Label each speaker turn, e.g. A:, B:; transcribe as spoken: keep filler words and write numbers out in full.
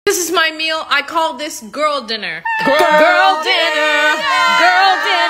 A: This is my meal. I call this girl dinner.
B: Girl, girl dinner. Girl dinner.